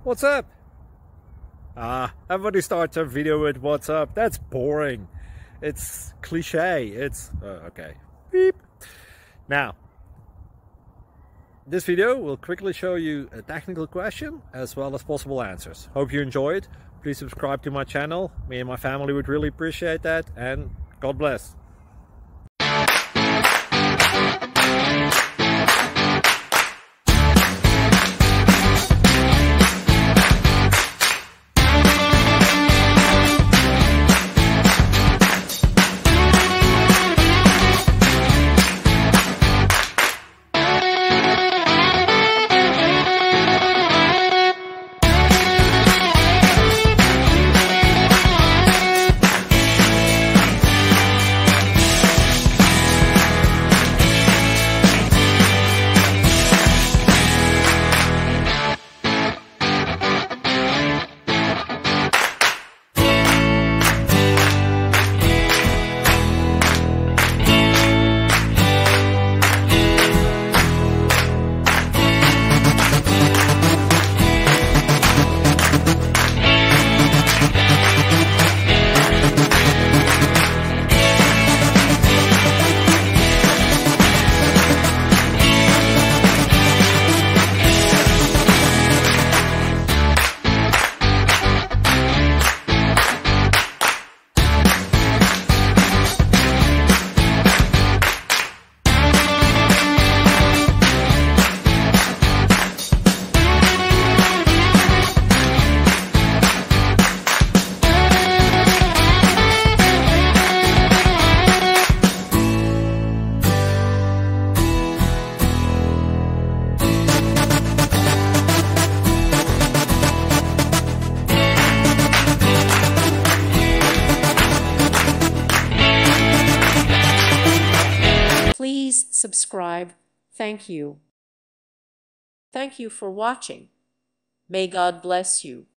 What's up? Everybody starts their video with what's up. That's boring. It's cliche. It's okay. Beep. Now, this video will quickly show you a technical question as well as possible answers. Hope you enjoyed. Please subscribe to my channel. Me and my family would really appreciate that, and God bless. Please subscribe. Thank you. Thank you for watching. May God bless you.